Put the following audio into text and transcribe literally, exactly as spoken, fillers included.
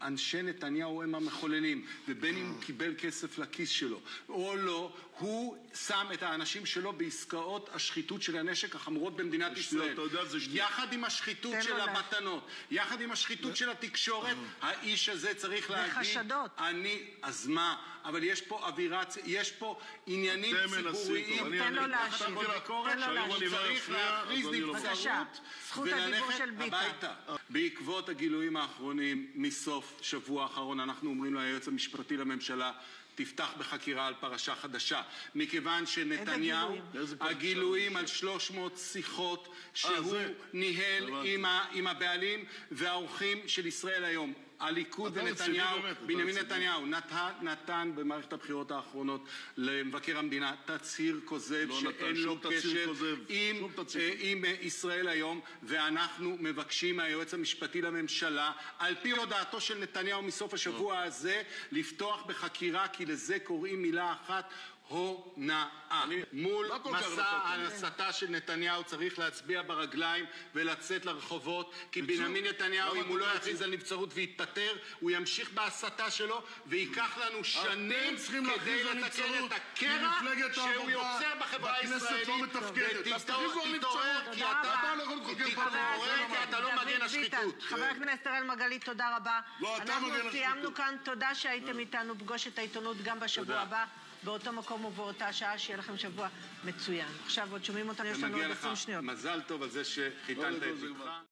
אנשי נתניהו הם המחוללים, ובין אם הוא קיבל כסף לכיס שלו או לא, הוא שם את האנשים שלו בעסקאות השחיתות של הנשק החמורות במדינת ישראל. יחד עם השחיתות של המתנות, יחד עם השחיתות של התקשורת, האיש הזה צריך להגיד... וחשדות. אני, אז מה? אבל יש פה אווירה, יש פה עניינים ציבוריים. תן לו להשיב. תן לו להשיב. צריך להכריז נבצרות וללכת הביתה. בעקבות הגילויים האחרונים מסוף שבוע האחרון, אנחנו אומרים ליועץ המשפטי לממשלה, תפתח בחקירה על פרשה חדשה, מכיוון שנתניהו, הגילויים על שלוש מאות שיחות שהוא ניהל עם הבעלים והאורחים של ישראל היום. הליכוד ונתניהו, בנימין נתניהו, נתן במערכת הבחירות האחרונות למבקר המדינה תצהיר כוזב שאין לו קשר עם ישראל היום, ואנחנו מבקשים מהיועץ המשפטי לממשלה, על פי הודעתו של נתניהו מסוף השבוע הזה, לפתוח בחקירה, כי לזה קוראים מילה אחת, הונאה. מול מסע ההסתה של נתניהו צריך להצביע ברגליים ולצאת לרחובות, כי בנימין נתניהו, אם הוא לא יכריז על נבצרות ויתפטר, הוא ימשיך בהסתה שלו וייקח לנו שנים כדי לתקן את הקרע שהוא יוצר בחברה הישראלית. ותתעורר כי אתה לא מגן השחיתות. חבר הכנסת אראל מרגלית, תודה רבה. אנחנו סיימנו כאן, תודה שהייתם איתנו. פגוש את העיתונות גם בשבוע הבא באותו מקום ובאותה שעה. שיהיה לכם שבוע מצוין. עכשיו עוד שומעים אותנו, יש לנו עוד עשרים שניות. מזל טוב על זה שחיתנת את זיווך.